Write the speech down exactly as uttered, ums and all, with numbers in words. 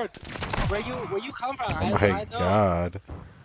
Where you where you come from? Oh I my I know. god.